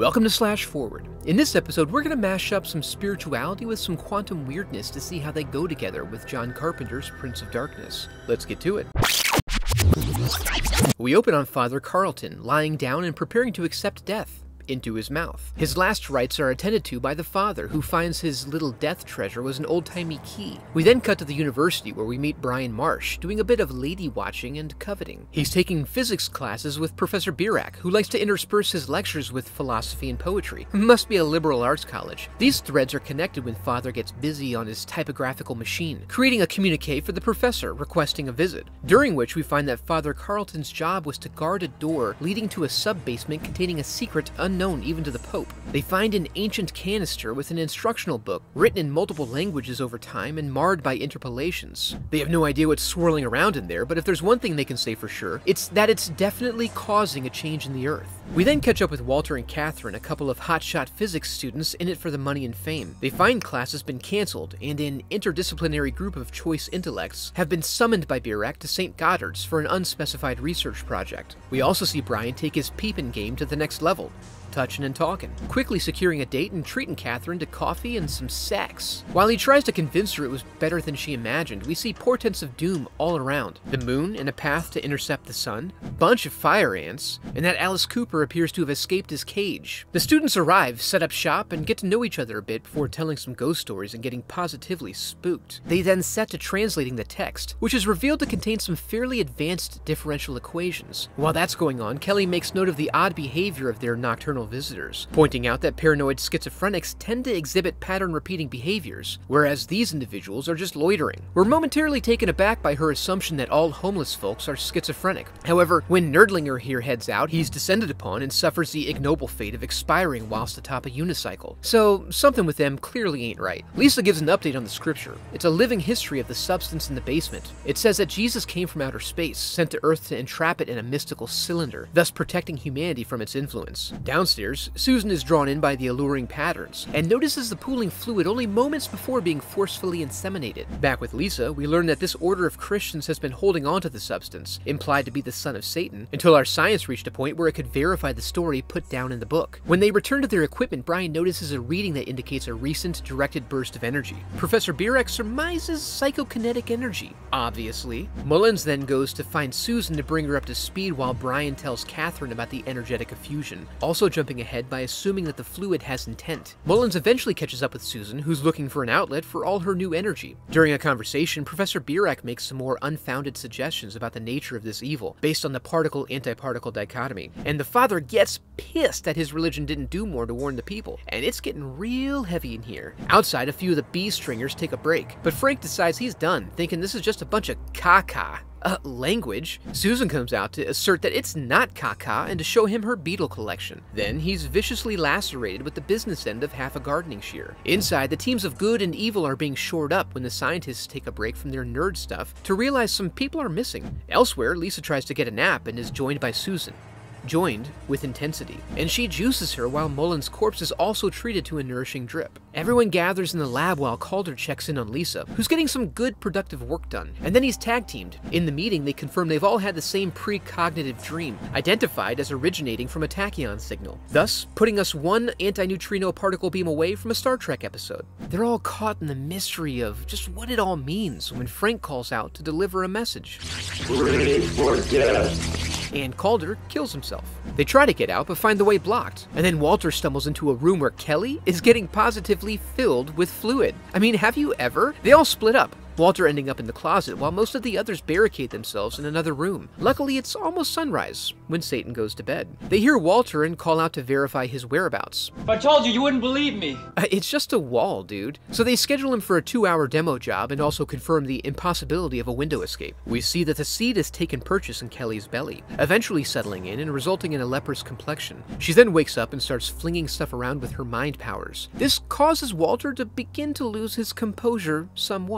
Welcome to Slash Forward. In this episode, we're going to mash up some spirituality with some quantum weirdness to see how they go together with John Carpenter's Prince of Darkness. Let's get to it. We open on Father Carlton, lying down and preparing to accept death into his mouth. His last rites are attended to by the father, who finds his little death treasure was an old-timey key. We then cut to the university, where we meet Brian Marsh, doing a bit of lady watching and coveting. He's taking physics classes with Professor Birack, who likes to intersperse his lectures with philosophy and poetry. Must be a liberal arts college. These threads are connected when Father gets busy on his typographical machine, creating a communique for the professor, requesting a visit, during which we find that Father Carlton's job was to guard a door leading to a sub-basement containing a secret unknown even to the Pope. They find an ancient canister with an instructional book, written in multiple languages over time and marred by interpolations. They have no idea what's swirling around in there, but if there's one thing they can say for sure, it's that it's definitely causing a change in the Earth. We then catch up with Walter and Catherine, a couple of hotshot physics students in it for the money and fame. They find class has been cancelled, and an interdisciplinary group of choice intellects have been summoned by Birack to Saint Goddard's for an unspecified research project. We also see Brian take his peepin' game to the next level, touching and talking, quickly securing a date and treating Catherine to coffee and some sex. While he tries to convince her it was better than she imagined, we see portents of doom all around. The moon and a path to intercept the sun, bunch of fire ants, and that Alice Cooper appears to have escaped his cage. The students arrive, set up shop, and get to know each other a bit before telling some ghost stories and getting positively spooked. They then set to translating the text, which is revealed to contain some fairly advanced differential equations. While that's going on, Kelly makes note of the odd behavior of their nocturnal visitors, pointing out that paranoid schizophrenics tend to exhibit pattern-repeating behaviors, whereas these individuals are just loitering. We're momentarily taken aback by her assumption that all homeless folks are schizophrenic. However, when Nerdlinger here heads out, he's descended upon and suffers the ignoble fate of expiring whilst atop a unicycle. So, something with them clearly ain't right. Lisa gives an update on the scripture. It's a living history of the substance in the basement. It says that Jesus came from outer space, sent to Earth to entrap it in a mystical cylinder, thus protecting humanity from its influence. Downstairs, Susan is drawn in by the alluring patterns, and notices the pooling fluid only moments before being forcefully inseminated. Back with Lisa, we learn that this order of Christians has been holding on to the substance, implied to be the son of Satan, until our science reached a point where it could verify the story put down in the book. When they return to their equipment, Brian notices a reading that indicates a recent directed burst of energy. Professor Birack surmises psychokinetic energy, obviously. Mullins then goes to find Susan to bring her up to speed while Brian tells Catherine about the energetic effusion, also jumping ahead by assuming that the fluid has intent. Mullins eventually catches up with Susan, who's looking for an outlet for all her new energy. During a conversation, Professor Birack makes some more unfounded suggestions about the nature of this evil, based on the particle-antiparticle dichotomy, and the father gets pissed that his religion didn't do more to warn the people, and it's getting real heavy in here. Outside, a few of the bee-stringers take a break, but Frank decides he's done, thinking this is just a bunch of caca. Language. Susan comes out to assert that it's not caca and to show him her beetle collection. Then he's viciously lacerated with the business end of half a gardening shear. Inside, the teams of good and evil are being shored up when the scientists take a break from their nerd stuff to realize some people are missing. Elsewhere, Lisa tries to get a nap and is joined by Susan. Joined with intensity, and she juices her while Mullins' corpse is also treated to a nourishing drip. Everyone gathers in the lab while Calder checks in on Lisa, who's getting some good productive work done, and then he's tag-teamed. In the meeting, they confirm they've all had the same precognitive dream, identified as originating from a tachyon signal, thus putting us one anti-neutrino particle beam away from a Star Trek episode. They're all caught in the mystery of just what it all means when Frank calls out to deliver a message. Ready for death. And Calder kills himself. They try to get out, but find the way blocked. And then Walter stumbles into a room where Kelly is getting positively filled with fluid. I mean, have you ever? They all split up, Walter ending up in the closet while most of the others barricade themselves in another room. Luckily, it's almost sunrise when Satan goes to bed. They hear Walter and call out to verify his whereabouts. If I told you, you wouldn't believe me. It's just a wall, dude. So they schedule him for a 2-hour demo job and also confirm the impossibility of a window escape. We see that the seed has taken purchase in Kelly's belly, eventually settling in and resulting in a leprous complexion. She then wakes up and starts flinging stuff around with her mind powers. This causes Walter to begin to lose his composure somewhat, and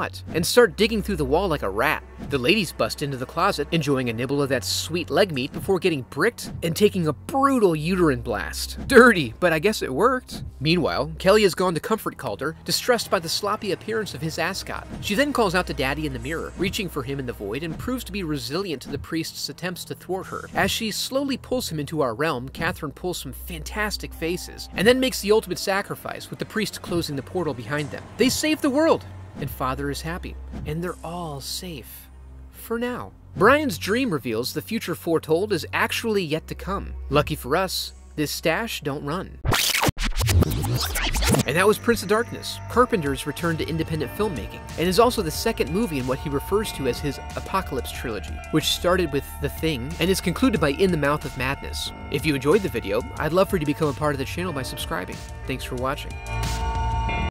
and start digging through the wall like a rat. The ladies bust into the closet, enjoying a nibble of that sweet leg meat before getting bricked and taking a brutal uterine blast. Dirty, but I guess it worked. Meanwhile, Kelly has gone to comfort Calder, distressed by the sloppy appearance of his ascot. She then calls out to Daddy in the mirror, reaching for him in the void, and proves to be resilient to the priest's attempts to thwart her. As she slowly pulls him into our realm, Catherine pulls some fantastic faces, and then makes the ultimate sacrifice, with the priest closing the portal behind them. They save the world, and Father is happy, and they're all safe. For now. Brian's dream reveals the future foretold is actually yet to come. Lucky for us, this stash don't run. And that was Prince of Darkness, Carpenter's return to independent filmmaking, and is also the second movie in what he refers to as his Apocalypse trilogy, which started with The Thing and is concluded by In the Mouth of Madness. If you enjoyed the video, I'd love for you to become a part of the channel by subscribing. Thanks for watching.